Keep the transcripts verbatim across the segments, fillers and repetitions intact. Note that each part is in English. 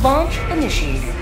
Launch initiated.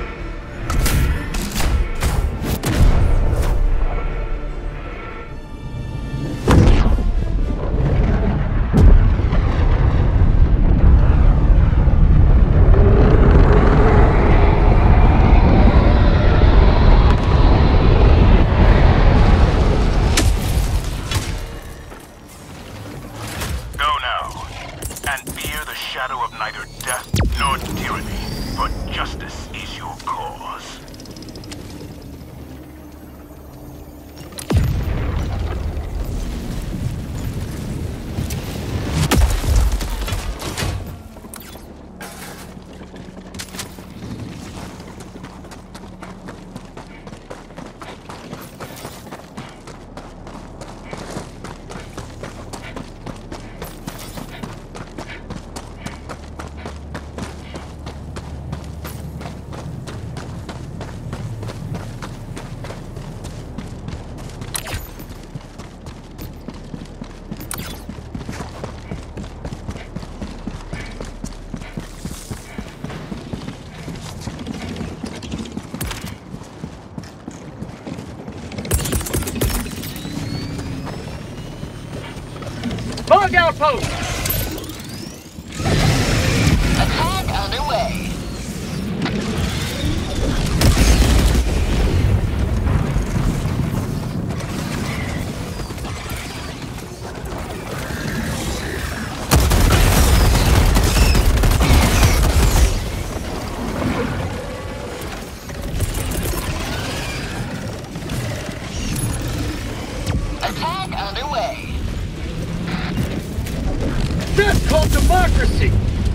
Bug outpost! Attack underway. Attack underway. That's called democracy!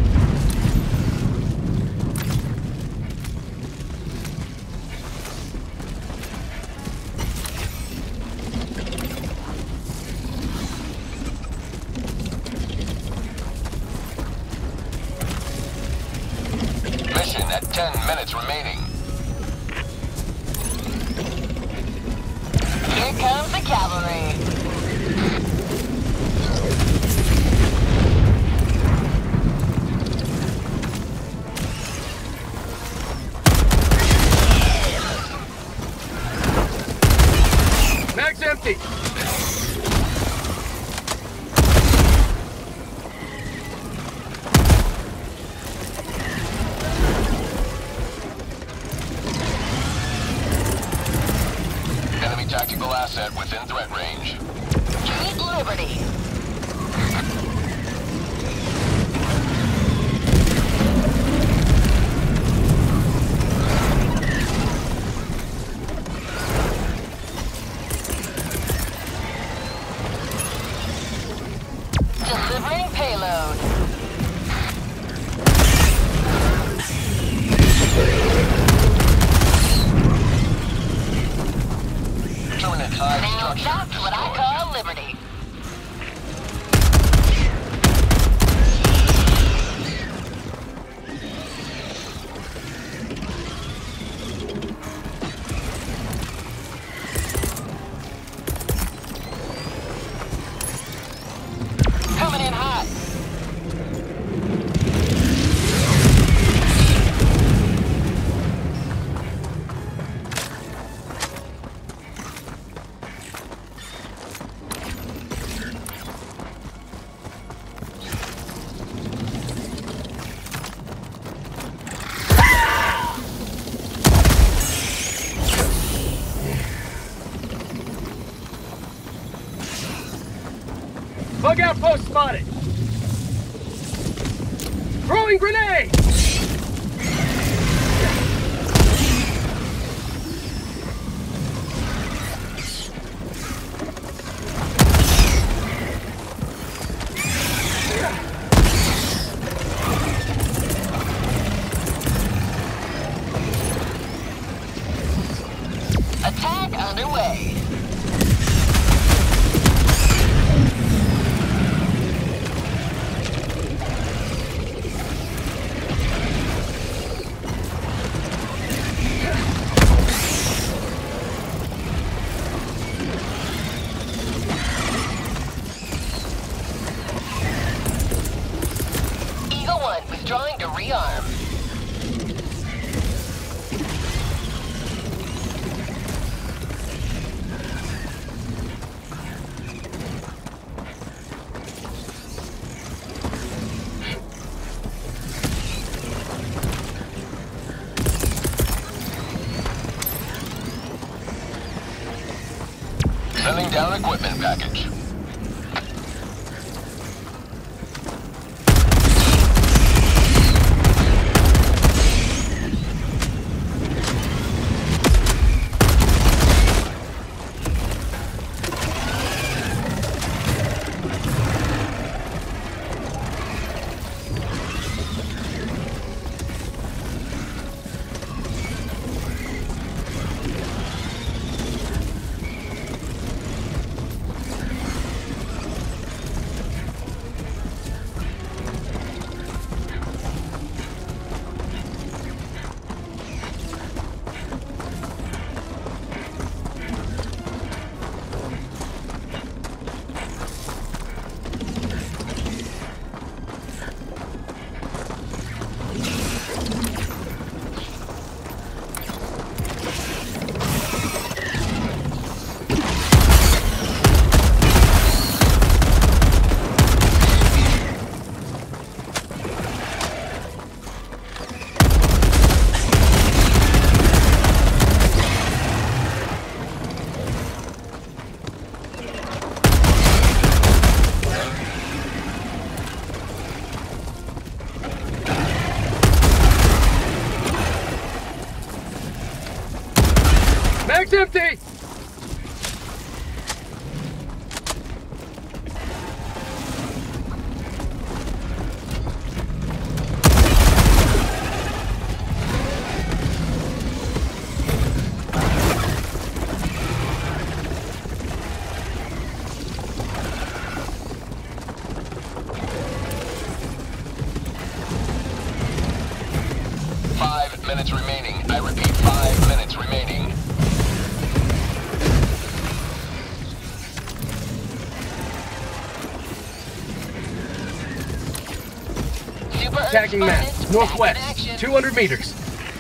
Mission at ten minutes remaining. Here comes the cavalry. Mag's empty! Enemy tactical asset within threat range. Keep Liberty. Delivering payload. Permanent hive Now structure that's what I destroyed. call liberty. Coming in hot. Bug outpost spotted! Throwing grenade! Attack underway. Sending down equipment package. Mag's empty! Five minutes remaining. I repeat, five minutes remaining. Attacking map, northwest, two hundred meters.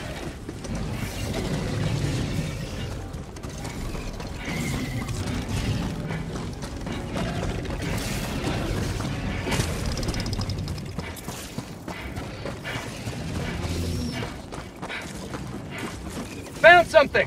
Found something!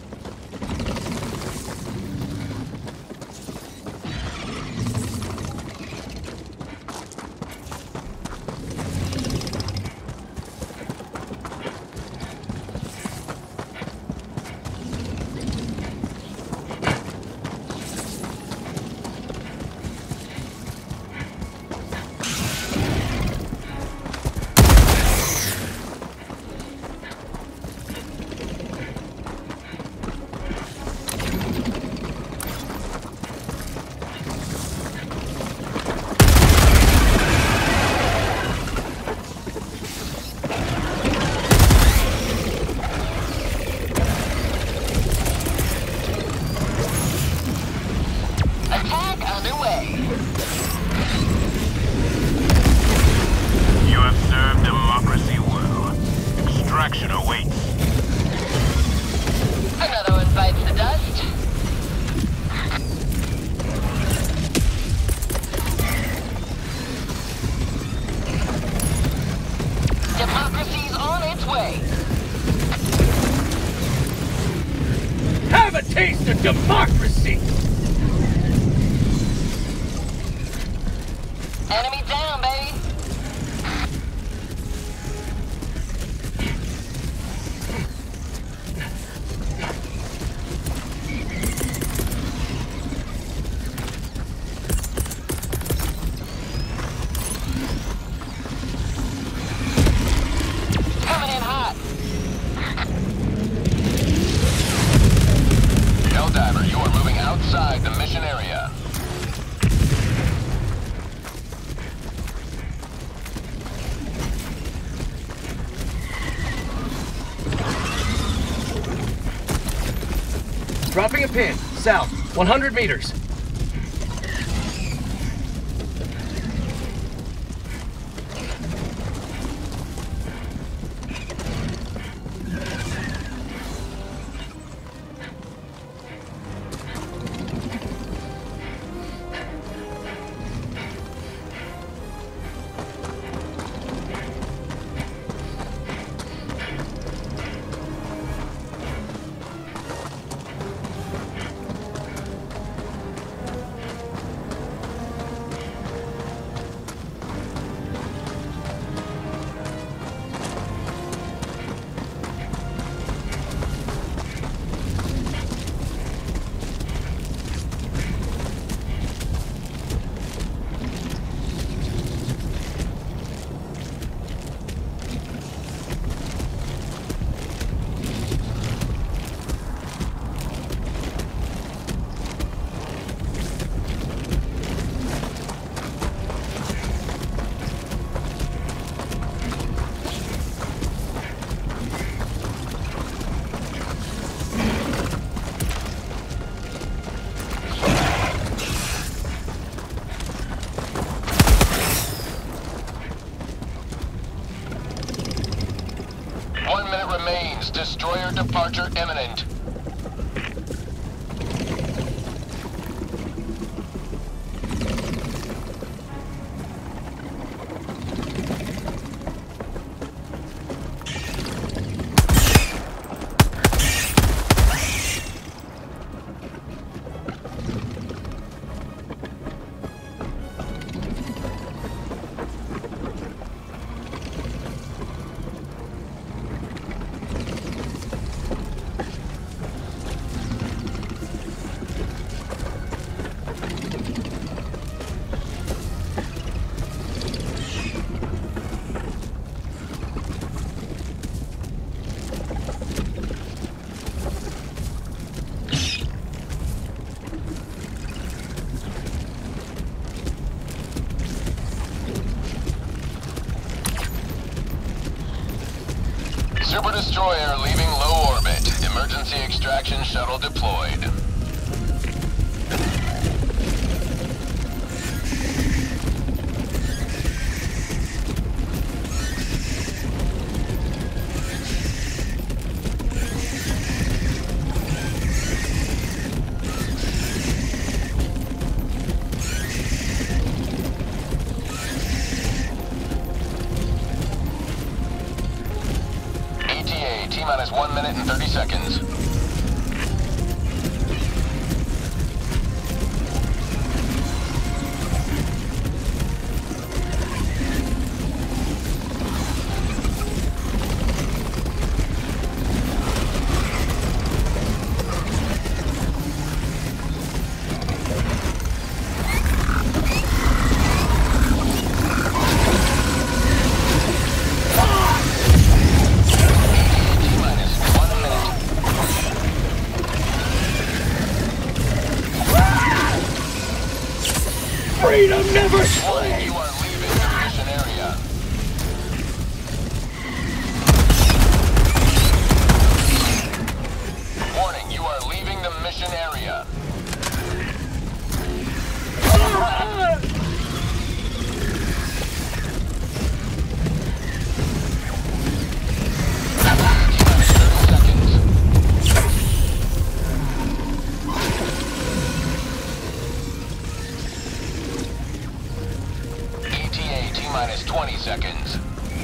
Have a taste of democracy! Enemy down, baby! Coming in hot! Helldiver, you are moving outside the mission area. Dropping a pin, south, one hundred meters. Destroyer departure imminent. Super Destroyer leaving low orbit. Emergency extraction shuttle deployed. T-minus one minute and thirty seconds. Freedom never Warning, slays! you are leaving the mission area. Warning, you are leaving the mission area. Ah! Minus twenty seconds.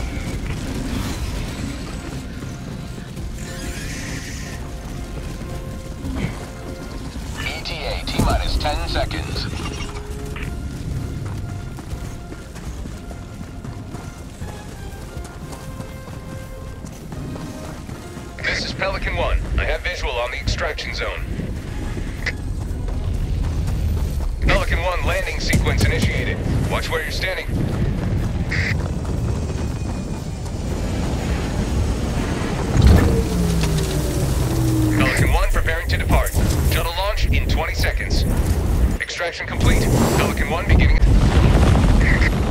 E T A T minus ten seconds. This is Pelican One. I have visual on the extraction zone. Pelican One landing sequence initiated. Watch where you're standing. Pelican One preparing to depart. Shuttle launch in twenty seconds. Extraction complete. Pelican One beginning...